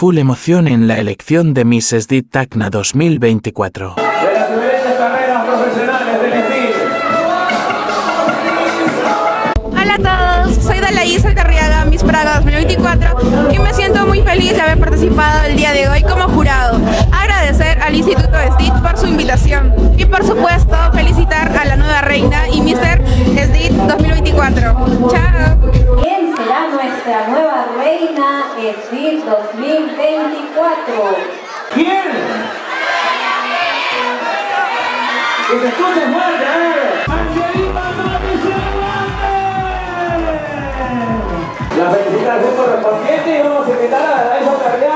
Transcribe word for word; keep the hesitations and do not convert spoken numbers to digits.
full emoción en la elección de Miss SDIT Tacna dos mil veinticuatro. De las diferentes carreras profesionales del SDIT. Hola a todos, soy Dalaís Alcarriaga, Miss Praga dos mil veinticuatro, y me siento muy feliz de haber participado el día de hoy como jurado. Agradecer al Instituto SDIT por su invitación y por supuesto felicitar a la nueva reina y míster SDIT dos mil veinticuatro. Chao. ¿Quién será nuestra nueva reina SDIT dos mil veinticuatro? ¿Quién? Que se escuche fuerte, ¿eh? ¡Angelita Mami! La felicitación correspondiente y vamos a invitar a esa carrera.